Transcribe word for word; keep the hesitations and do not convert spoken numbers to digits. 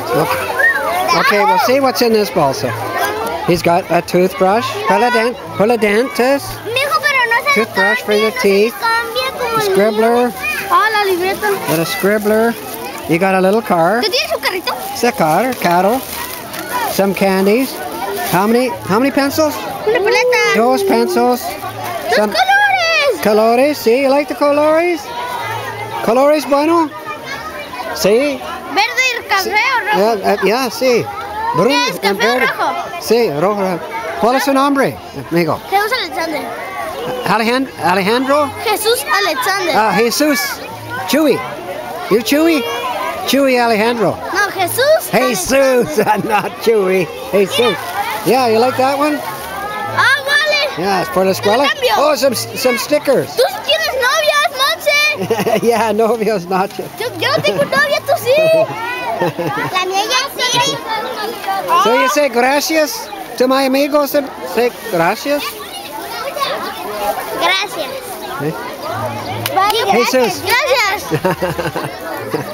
Okay, okay, we'll see what's in this bolsa. He's got a toothbrush, Pillial dentist, toothbrush for your teeth, a scribbler, got a scribbler. You got a little car. It's a car, cattle, some candies. How many? How many pencils? Dos pencils. Some colores. Colores. See, you like the colores? Colores bueno. See? Verde y café o rojo. Yeah, uh, yeah, sí. Bruno, ¿Es café o rojo? Sí, rojo. ¿Cuál es su nombre, amigo? Jesús Alexander. Alejandro. Alejandro? Jesús Alexander. Ah, Jesus. Chewy. You Chewy? Chewy Alejandro. No, Jesús. Jesus, not Chewy. Jesus. Yeah, you like that one? Ah, vale. Yeah, it's for the escuela. Oh, some some stickers. Tú tienes novias, Monse. Yeah, novios, not you. Yo, yo no tengo novia, tú sí. La mía ya sí. So you say gracias to my amigos? Say gracias. Gracias. ¿Eh? Vale, Jesus. Gracias.